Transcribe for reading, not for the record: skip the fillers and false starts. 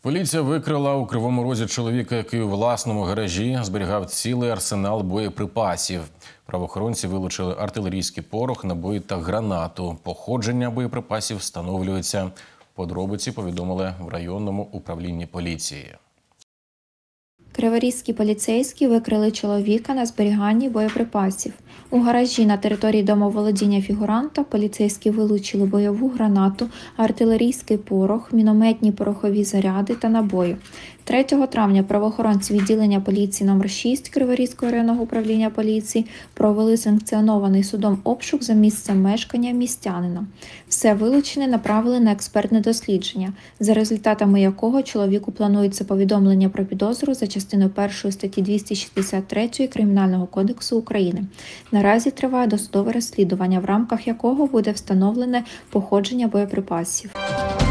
Поліція викрила у Кривому Розі чоловіка, який у власному гаражі зберігав цілий арсенал боєприпасів. Правоохоронці вилучили артилерійський порох, набої та гранату. Походження боєприпасів встановлюється. Подробиці повідомили в районному управлінні поліції. Криворізькі поліцейські викрили чоловіка на зберіганні боєприпасів. У гаражі на території домоволодіння фігуранта поліцейські вилучили бойову гранату, артилерійський порох, мінометні порохові заряди та набої. 3 травня правоохоронці відділення поліції номер 6 Криворізького районного управління поліції провели санкціонований судом обшук за місцем мешкання містянина. Все вилучене направили на експертне дослідження, за результатами якого чоловіку планується повідомлення про підозру за частиною 1 статті 263 Кримінального кодексу України. Наразі триває досудове розслідування, в рамках якого буде встановлене походження боєприпасів.